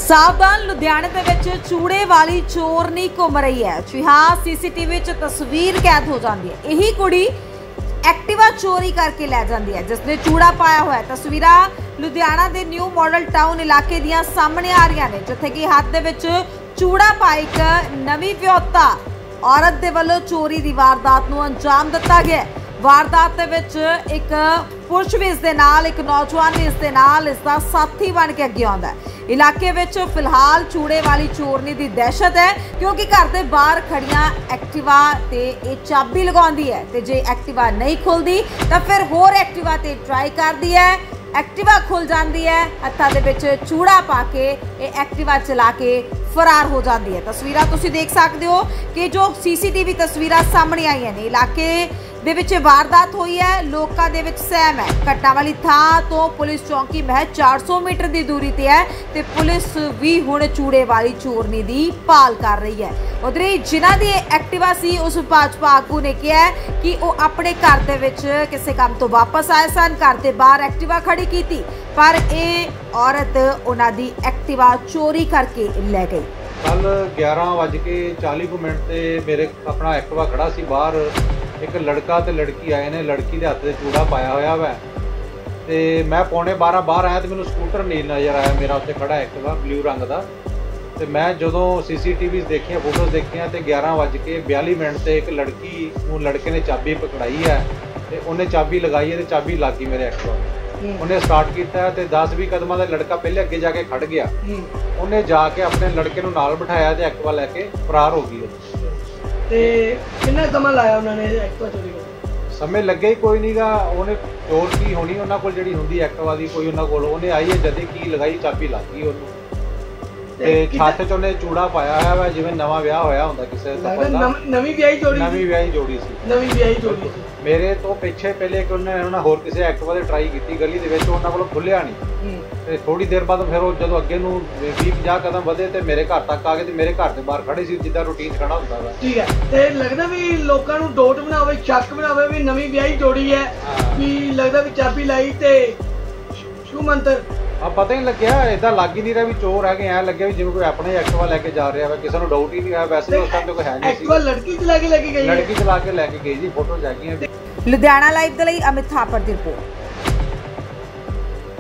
सावधान लुधियाने दे विच चूड़े वाली चोरनी घुम रही है। जी हाँ, सीसीटीवी च तस्वीर कैद हो जाती है। यही कुड़ी एक्टिवा चोरी करके लै जाती है जिसने चूड़ा पाया हुआ है। तस्वीरां लुधियाना के न्यू मॉडल टाउन इलाके दियां सामने आ रही ने जिथे कि हाथ दे विच चूड़ा पाई एक नवी विआहता औरत दे वल्लों चोरी की वारदात नूं अंजाम दिता गया। वारदात दे विच एक पुरुष भी इस दे नाल, एक नौजवान भी इस दे नाल इसदा साथी बन के अगे आउंदा है। इलाके विच फिलहाल चूड़े वाली चोरनी की दहशत है क्योंकि घर के बाहर खड़ियां एक्टिवा ते ये चाबी लगाउंदी है ते जे एक्टिवा नहीं खुलदी तो फिर होर एक्टिवा ते ट्राई करदी है। एक्टिवा खुल जाती है, हत्थां दे विच चूड़ा पा के ये एक्टिवा चला के फरार हो जाती है। तस्वीरां तुसीं देख सकते हो कि जो सीसीटीवी तस्वीरां सामने आई ने इलाके दे विच वारदात हुई है। लोकां दे विच सहम है। घटना वाली थां तो पुलिस चौकी महज 400 मीटर की दूरी ते है ते पुलिस भी हुण चूड़े वाली चोरनी की भाल कर रही है। उधर जिन्हां दी एक्टिवा सी उस भाजपा आगू ने कहा कि वो अपने घर दे विच किसी काम तो वापस आए सन, घर के बाहर एक्टिवा खड़ी की थी, पर यह औरत उन्हां दी एक्टिवा चोरी करके ले गई। कल 11:40 ते मेरे अपना एक्टिवा खड़ा सी बाहर, एक लड़का ते लड़की आए ने, लड़की के हत्थ से चूड़ा पाया हुआ वै ते मैं 11:15 बाहर आया तो मैंने स्कूटर नहीं नज़र आया मेरा उत्ते खड़ा एक्टिवा ब्लू रंग का। तो मैं जो CCTV देखिया, फोटोज देखिया तो 11:42 ते एक लड़की नूं लड़के ने चाबी पकड़ाई है तो उन्हें चाबी लगाई है तो चाबी लग गई मेरे एक्टिवा। उन्हें स्टार्ट किया तो 10-20 कदमां दा लड़का पहले अगे जाके खड़ गया। उन्हें जाके अपने लड़के नूं नाल बिठाया तो एक्टिवा लैके फरार हो गई। ते कितना समा लाया उन्होंने एक्टिवा चोरी करने? समय लगे ही कोई नहीं गा। उन्हें चोर की होनी उन्होंने कोल जिहड़ी हुंदी एक्टिवा दी कोई उन्होंने कोल उन्हें आई है जदे की लगाई चाबी लग गई उन्होंने ते छात च उन्हें चूड़ा पाया है जिवें नवा विआह होया हुंदा किसी दा बंदा। नवी विआही जोड़ी सी मेरे तो पिछे पहले एक उन्हें होर किसी एक्टिवा दे ट्राई की गली दे विच उन्हां कोलों खुलिया नहीं ते थोड़ी देर बाद फिर जो अगे नूं 20-50 कदम वधे ते मेरे घर तक आ गए ते मेरे घर दे बाहर खड़े सी जिद्दां रूटीन खड़ा हुंदा वा। ठीक है ते लगदा भी लोकां नूं डोट बनावे, शक बनावे भी नवी विआही जोड़ी है भी लगदा भी चाबी लाई ते शू मंतर पता ही लग्या इदा लग ही नहीं रहा भी चोर है। ऐ लगे भी जिवें कोई अपने एक्टिवा लैके जा रहा है, किसी को डाउट ही नहीं है। वैसे उस टाइम तो कोई है नहीं। एक्टिवा लड़की चला के लेके गई, लड़की चला के लेके गई जी, फोटो जागी। लुधियाना लाइव दे लई अमित थापर दी रिपोर्ट।